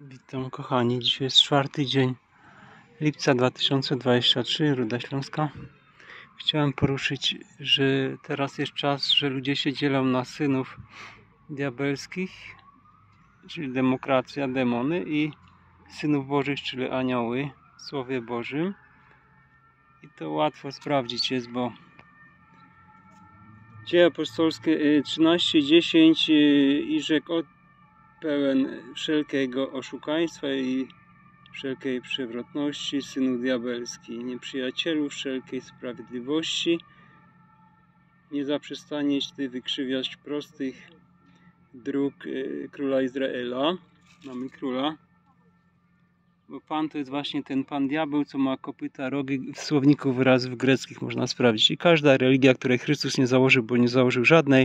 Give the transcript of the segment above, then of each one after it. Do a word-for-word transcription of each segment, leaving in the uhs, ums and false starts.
Witam kochani, dzisiaj jest czwarty dzień lipca dwa tysiące dwudziestego trzeciego, Ruda Śląska. Chciałem poruszyć, że teraz jest czas, że ludzie się dzielą na synów diabelskich, czyli demokracja, demony, i synów bożych, czyli anioły w Słowie Bożym. I to łatwo sprawdzić jest, bo Dzieje apostolskie trzynaście dziesięć i rzekł: pełen wszelkiego oszukaństwa i wszelkiej przewrotności, synu diabelski, nieprzyjacielu wszelkiej sprawiedliwości, nie zaprzestaniesz Ty wykrzywiać prostych dróg króla Izraela. Mamy króla, bo Pan to jest właśnie ten Pan diabeł, co ma kopyta, rogi. W słowniku wyrazów greckich można sprawdzić. I każda religia, której Chrystus nie założył, bo nie założył żadnej,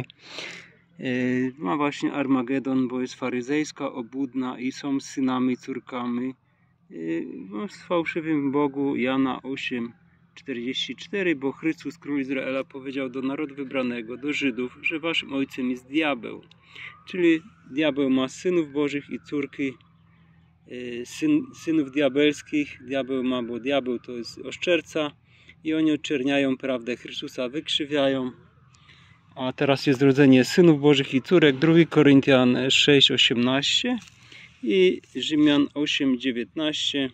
ma właśnie Armagedon, bo jest faryzejska, obłudna i są synami i córkami w fałszywym Bogu. Jana osiem czterdzieści cztery, bo Chrystus, król Izraela, powiedział do narodu wybranego, do Żydów, że waszym ojcem jest diabeł. Czyli diabeł ma synów bożych i córki syn, synów diabelskich. Diabeł ma, bo diabeł to jest oszczerca i oni oczerniają prawdę Chrystusa, wykrzywiają. A teraz jest rodzenie synów bożych i córek. drugi Koryntian sześć osiemnaście i Rzymian osiem dziewiętnaście.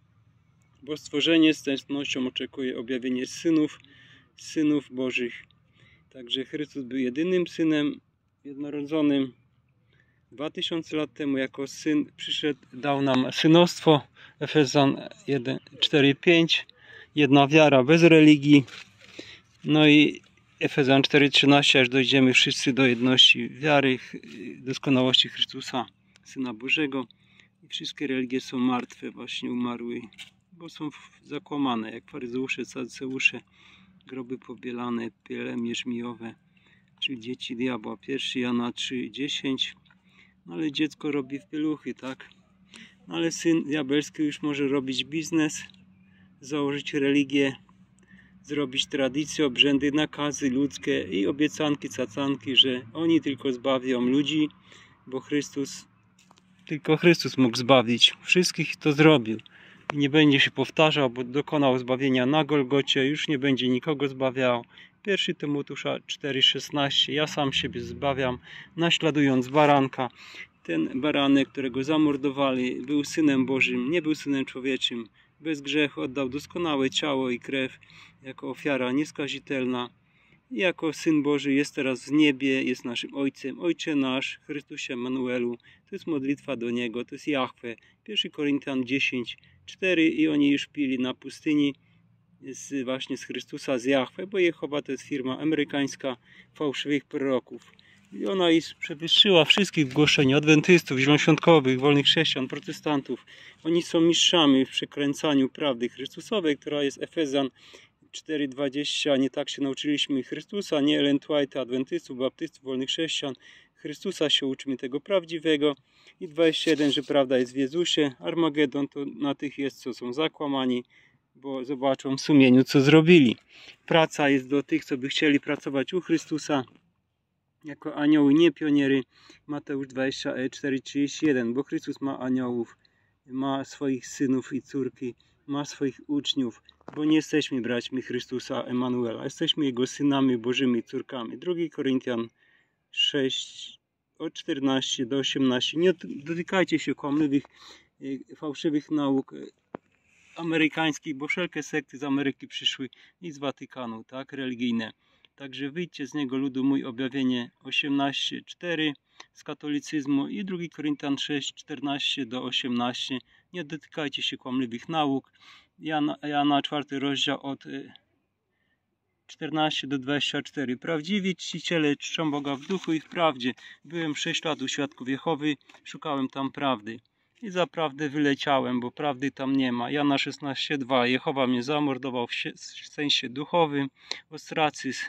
Bo stworzenie z tęsknością oczekuje objawienie synów, synów bożych. Także Chrystus był jedynym synem jednorodzonym. Dwa tysiące lat temu jako syn przyszedł, dał nam synostwo. Efezjan jeden cztery pięć. Jedna wiara bez religii. No i Efezjan cztery trzynaście, aż dojdziemy wszyscy do jedności wiary, doskonałości Chrystusa, Syna Bożego. I wszystkie religie są martwe, właśnie umarły, bo są zakłamane, jak faryzeusze, saduceusze, groby pobielane, pielęgnie żmijowe, czyli dzieci diabła. pierwszy Jana trzy dziesięć. No ale dziecko robi w pieluchy, tak? No ale syn diabelski już może robić biznes, założyć religię, zrobić tradycje, obrzędy, nakazy ludzkie i obiecanki, cacanki, że oni tylko zbawią ludzi, bo Chrystus, tylko Chrystus mógł zbawić. Wszystkich to zrobił. I nie będzie się powtarzał, bo dokonał zbawienia na Golgocie, już nie będzie nikogo zbawiał. pierwszy Tymoteusza cztery szesnaście. Ja sam siebie zbawiam, naśladując baranka. Ten baranek, którego zamordowali, był Synem Bożym, nie był Synem Człowieczym. Bez grzechu oddał doskonałe ciało i krew jako ofiara nieskazitelna. I jako Syn Boży jest teraz w niebie, jest naszym Ojcem. Ojcze nasz, Chrystusie Emanuelu. To jest modlitwa do Niego, to jest Jahwe. pierwszy Koryntian dziesięć cztery i oni już pili na pustyni z, właśnie z Chrystusa, z Jahwe, bo Jehowa to jest firma amerykańska fałszywych proroków. I ona jest przewyższyła wszystkich w głoszeniu adwentystów, zielonoświątkowych, wolnych chrześcijan, protestantów. Oni są mistrzami w przekręcaniu prawdy Chrystusowej, która jest Efezjan cztery dwadzieścia. Nie tak się nauczyliśmy Chrystusa, nie Ellen White, adwentystów, baptystów, wolnych chrześcijan. Chrystusa się uczymy tego prawdziwego. I dwadzieścia jeden, że prawda jest w Jezusie. Armagedon to na tych jest, co są zakłamani, bo zobaczą w sumieniu, co zrobili. Praca jest do tych, co by chcieli pracować u Chrystusa jako anioły, nie pioniery. Mateusz dwadzieścia cztery trzydzieści jeden, bo Chrystus ma aniołów, ma swoich synów i córki, ma swoich uczniów, bo nie jesteśmy braćmi Chrystusa Emanuela, jesteśmy Jego synami bożymi, córkami. drugi Koryntian sześć od czternaście do osiemnaście. Nie dotykajcie się kłamliwych, fałszywych nauk amerykańskich, bo wszelkie sekty z Ameryki przyszły i z Watykanu, tak, religijne. Także wyjdźcie z niego, ludu mój, objawienie osiemnaście cztery z katolicyzmu i drugi Koryntian sześć czternaście do osiemnaście. Nie dotykajcie się kłamliwych nauk. Jana, Jana czwarty rozdział od czternaście do dwudziestu czterech. Prawdziwi czciciele czczą Boga w duchu i w prawdzie. Byłem sześć lat u świadków Jehowy, szukałem tam prawdy. I za prawdę wyleciałem, bo prawdy tam nie ma. Jana szesnaście dwa. Jehowa mnie zamordował w sensie duchowym. Ostracyzm.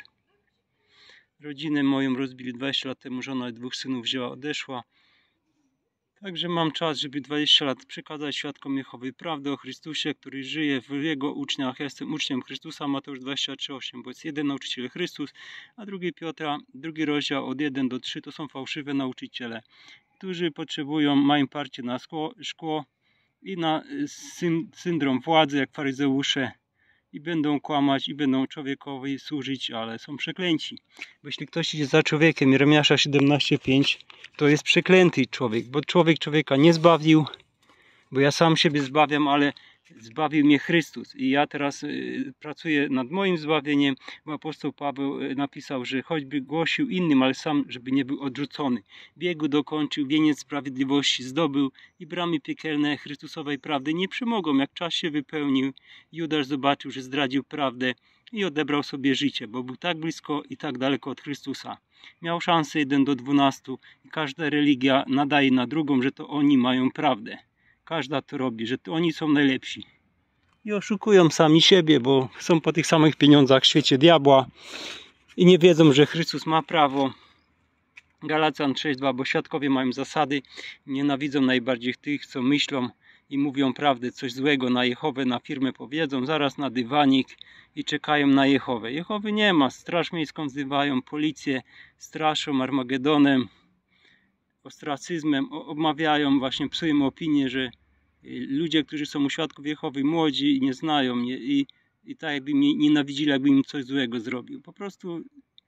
Rodzinę moją rozbili dwadzieścia lat temu, żona i dwóch synów wzięła, odeszła. Także mam czas, żeby dwadzieścia lat przekazać świadkom Jehowy prawdę o Chrystusie, który żyje w Jego uczniach. Ja jestem uczniem Chrystusa, Mateusz dwadzieścia trzy osiem, bo jest jeden nauczyciel Chrystus, a drugi Piotra, drugi rozdział od jeden do trzech to są fałszywe nauczyciele. którzy potrzebują, mają parcie na szkło, szkło i na syndrom władzy, jak faryzeusze, i będą kłamać, i będą człowiekowi służyć, ale są przeklęci. Bo jeśli ktoś idzie za człowiekiem, Jeremiasza siedemnaście pięć, to jest przeklęty człowiek, bo człowiek człowieka nie zbawił, bo ja sam siebie zbawiam, ale zbawił mnie Chrystus i ja teraz y, pracuję nad moim zbawieniem, bo apostoł Paweł y, napisał, że choćby głosił innym, ale sam, żeby nie był odrzucony. Biegu dokończył, wieniec sprawiedliwości zdobył i bramy piekielne Chrystusowej prawdy nie przemogą. Jak czas się wypełnił, Judasz zobaczył, że zdradził prawdę i odebrał sobie życie, bo był tak blisko i tak daleko od Chrystusa. Miał szansę jeden do dwunastu i każda religia nadaje na drugą, że to oni mają prawdę. Każda to robi, że to oni są najlepsi. I oszukują sami siebie, bo są po tych samych pieniądzach w świecie diabła i nie wiedzą, że Chrystus ma prawo. Galacjan sześć dwa, bo świadkowie mają zasady, nienawidzą najbardziej tych, co myślą i mówią prawdę, coś złego na Jehowę, na firmę powiedzą, zaraz na dywanik i czekają na Jehowę. Jehowy nie ma, straż miejską wzywają, policję straszą Armagedonem, ostracyzmem, obmawiają, właśnie psują opinię, że ludzie, którzy są u świadków Jehowy, młodzi i nie znają mnie i, i tak jakby mnie nienawidzili, jakby im coś złego zrobił. Po prostu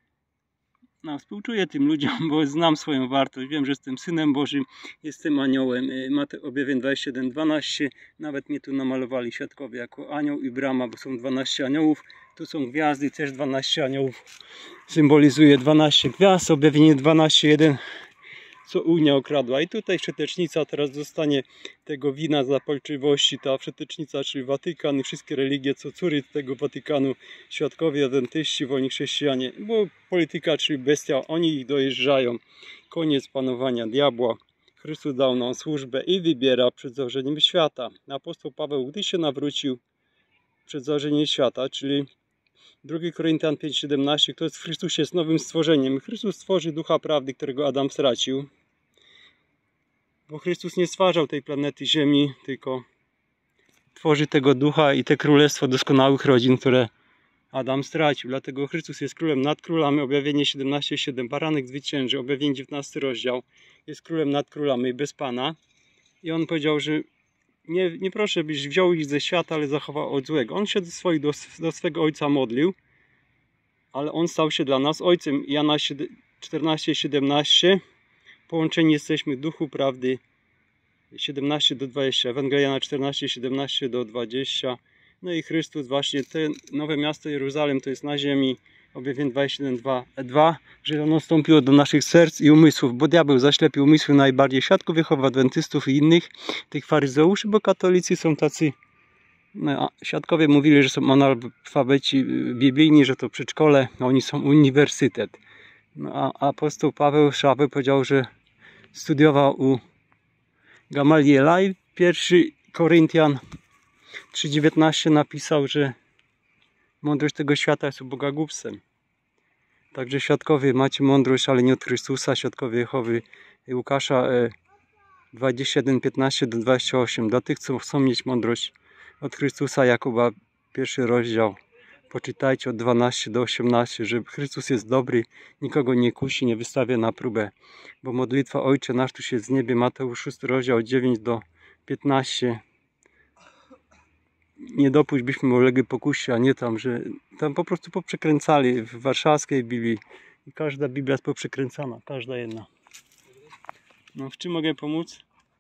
no, współczuję tym ludziom, bo znam swoją wartość, wiem, że jestem Synem Bożym, jestem aniołem. Mateusz objawienie dwadzieścia jeden dwanaście, nawet mnie tu namalowali świadkowie jako anioł i brama, bo są dwanaście aniołów. Tu są gwiazdy, też dwanaście aniołów, symbolizuje dwanaście gwiazd, objawienie dwanaście jeden, co Unia okradła. I tutaj wszetecznica teraz dostanie tego wina za polczywości. Ta wszetecznica, czyli Watykan i wszystkie religie, co córy tego Watykanu, świadkowie, adwentyści, wolni chrześcijanie. Bo polityka, czyli bestia, oni ich dojeżdżają. Koniec panowania diabła. Chrystus dał nam służbę i wybiera przed założeniem świata. Apostoł Paweł, gdy się nawrócił przed założeniem świata, czyli drugi Koryntian pięć siedemnaście, kto jest w Chrystusie jest nowym stworzeniem. Chrystus stworzy ducha prawdy, którego Adam stracił. Bo Chrystus nie stwarzał tej planety Ziemi, tylko tworzy tego ducha i te królestwo doskonałych rodzin, które Adam stracił. Dlatego Chrystus jest królem nad królami. Objawienie siedemnaście siedem. Baranek zwycięży. Objawienie dziewiętnasty rozdział. Jest królem nad królami, bez Pana. I on powiedział, że nie, nie proszę, byś wziął ich ze świata, ale zachował od złego. On się do, swoich, do, do swego Ojca modlił, ale On stał się dla nas Ojcem. Jana czternaście siedemnaście. Połączeni jesteśmy duchu prawdy. siedemnaście do dwudziestu. Ewangelia Jana czternaście siedemnaście do dwudziestu. No i Chrystus, właśnie te nowe miasto Jeruzalem to jest na ziemi. Objawienie dwadzieścia jeden dwa, że ono wstąpiło do naszych serc i umysłów, bo diabeł zaślepił umysły najbardziej świadków Jehowy, adwentystów i innych tych faryzeuszy, bo katolicy są tacy, no, świadkowie mówili, że są analfabeci biblijni, że to przedszkole, no, oni są uniwersytet. No, a apostoł Paweł Szawy powiedział, że studiował u Gamaliela i pierwszy Koryntian trzy dziewiętnaście napisał, że mądrość tego świata jest u Boga głupstwem. Także świadkowie, macie mądrość, ale nie od Chrystusa. Świadkowie Jehowy Łukasza dwadzieścia jeden piętnaście do dwudziestu ośmiu. Dla tych, co chcą mieć mądrość od Chrystusa, Jakuba pierwszy rozdział. Poczytajcie od dwunastego do osiemnastego, że Chrystus jest dobry, nikogo nie kusi, nie wystawia na próbę. Bo modlitwa Ojcze nasz, tu się z niebie, Mateusz szósty rozdział, dziewięć do piętnastu. Nie dopuść, byśmy ulegli pokusie, a nie tam, że tam po prostu poprzekręcali w warszawskiej Biblii. I każda Biblia jest poprzekręcana, każda jedna. No, w czym mogę pomóc?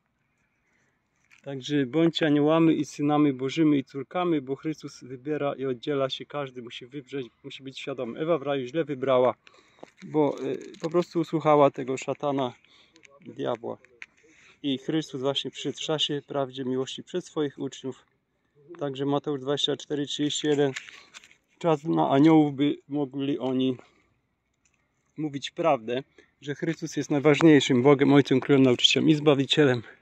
Także bądźcie aniołami i synami Bożymi i córkami, bo Chrystus wybiera i oddziela się, każdy musi wybrzeć, musi być świadomy. Ewa w raju źle wybrała, bo y, po prostu usłuchała tego szatana, diabła. I Chrystus właśnie przyszedł w czasie prawdzie miłości przed swoich uczniów. Także Mateusz dwadzieścia cztery trzydzieści jeden. Czas na aniołów, by mogli oni mówić prawdę, że Chrystus jest najważniejszym Bogiem, Ojcem, Królem, Nauczycielem i Zbawicielem.